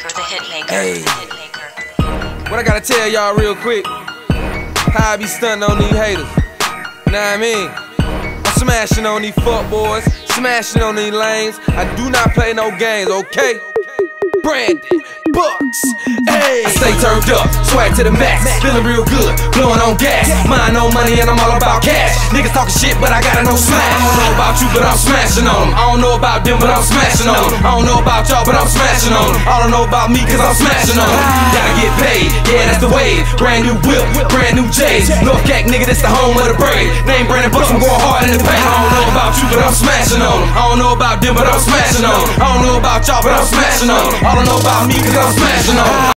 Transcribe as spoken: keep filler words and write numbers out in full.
Hitmaker, the Hitmaker, Hey. the Hitmaker. What I gotta tell y'all real quick, how I be stunting on these haters. Know what I mean? I'm smashing on these fuck boys, smashing on these lanes. I do not play no games, okay? Brandon Bucks, hey. I stay turned up, swag to the max, feeling real good, blowing on gas. Mind on money and I'm all about cash. Niggas talking shit, but I gotta know smash. I don't know about you, but I'm smashing on them. I don't know about them, but I'm smashing on them. I don't know about y'all, but I'm smashing on them. All I know about me, cause I'm smashing on them. Gotta get paid, yeah, that's the wave. Brand new whip, brand new J's. North Cack, nigga, this the home of the brave. Name Brandon Bucks, I'm going hard in the paint. I don't know about you, but I'm smashing on them. I don't know about them, but I'm smashing on them. I don't know about y'all, but I'm smashing on them. All I know about me, cause I'm smashing on them.